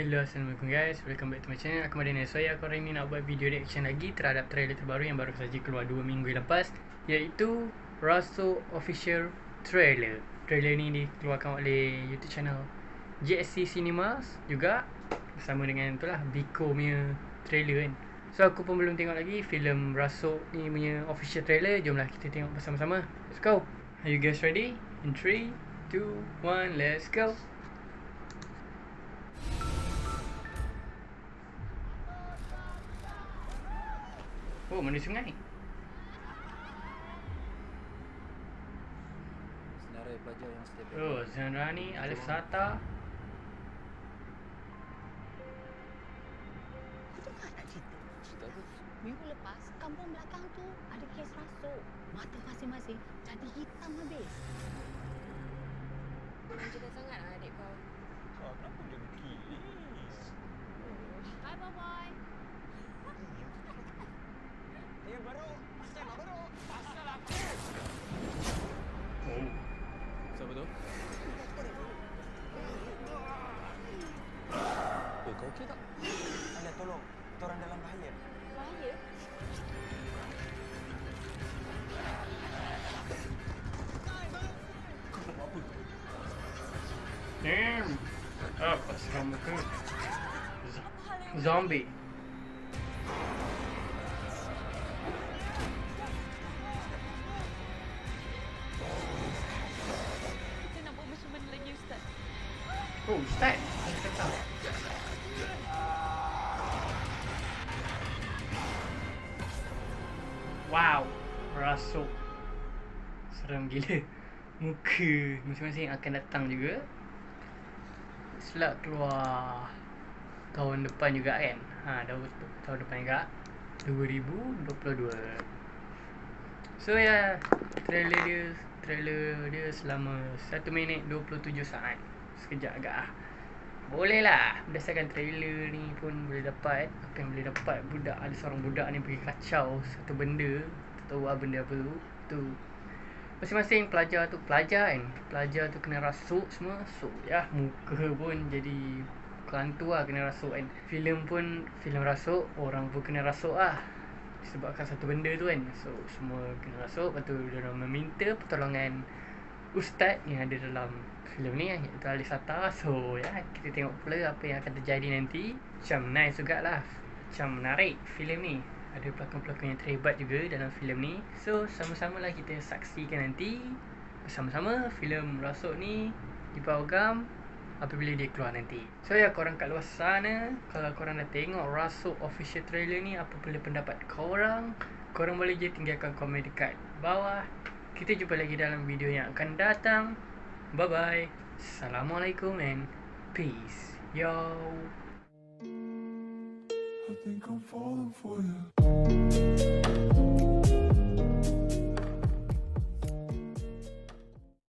Hello, Assalamualaikum guys. Welcome back to my channel. Aku Madani. So, aku hari ni nak buat video reaction lagi terhadap trailer terbaru yang baru saja keluar 2 minggu lepas, iaitu Raso Official Trailer. Trailer ni dikeluarkan oleh YouTube channel JSC Cinemas juga, bersama dengan itulah Biko punya trailer kan. So, aku pun belum tengok lagi filem Raso ni punya official trailer. Jomlah kita tengok bersama-sama. Let's go. Are you guys ready? In 3, 2, 1, let's go. Oh, mana sungai? Senarai pelajar yang setiap Oh, Zanrani, Alif Sata. Kau dengar tak cerita? cerita apa? Minggu lepas, kampung belakang tu ada kes rasuk. Mata masing-masing jadi hitam habis. Menjaga sangat lah adik kau. Kenapa dia berkilis? Hai boy. Ya baru, pasal apa baru? Pasal apa? Oh. Siapa tu? Kau okey tak? Anda tolong, kita orang dalam bahaya. Bahaya. Kau nak buat apa? Damn. Apa seram muka? Zombie. Kita nak buat macam mana lagi Ustaz? Oh, Ustaz. Saya tahu. Wow, rasuk. Seram gila. Muka masing-masing akan datang juga. Selak keluar tahun depan juga kan. Tahun depan juga, 2022. So ya, trailer dia selama 1 minit 27 saat. Sekejap agak boleh lah. Berdasarkan trailer ni pun boleh dapat apa yang boleh dapat. Ada seorang budak ni pergi kacau satu benda. Tak tahu apa benda apa tu. Masing-masing pelajar tu kan. Pelajar tu kena rasuk semua. So ya, muka pun jadi kelantu lah, kena rasuk kan. Filem rasuk, orang pun kena rasuk lah, disebabkan satu benda tu kan. So semua kena rasuk. Lepas tu diorang meminta pertolongan ustaz yang ada dalam filem ni, iaitu Alif Sata. So ya, kita tengok pula apa yang akan terjadi nanti. Macam nice jugalah, macam menarik filem ni. Ada pelakon-pelakon yang terhebat juga dalam filem ni. So sama-sama lah kita saksikan nanti bersama-sama filem Rasuk ni diprogram apabila dia keluar nanti. So ya, korang kat luar sana, kalau korang dah tengok Rasuk official trailer ni, apa pula pendapat korang? Korang boleh je tinggalkan komen dekat bawah. Kita jumpa lagi dalam video yang akan datang. Bye bye. Assalamualaikum and peace. Yo. I think I'm falling for you.